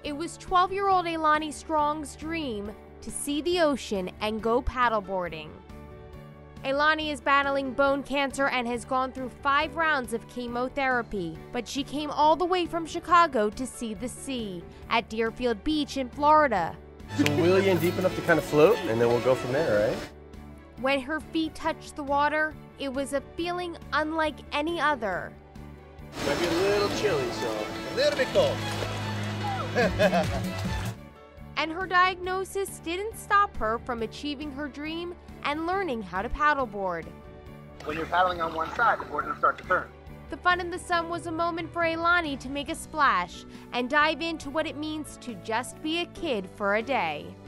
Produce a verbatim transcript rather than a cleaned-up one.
It was twelve-year-old Ailani Strong's dream to see the ocean and go paddleboarding. Ailani is battling bone cancer and has gone through five rounds of chemotherapy, but she came all the way from Chicago to see the sea at Deerfield Beach in Florida. So we'll wheel you in deep enough to kind of float, and then we'll go from there, right? When her feet touched the water, it was a feeling unlike any other. Might be a little chilly, so a little bit cold. And her diagnosis didn't stop her from achieving her dream and learning how to paddleboard. When you're paddling on one side, the board will start to turn. The Fun in the Sun was a moment for Ailani to make a splash and dive into what it means to just be a kid for a day.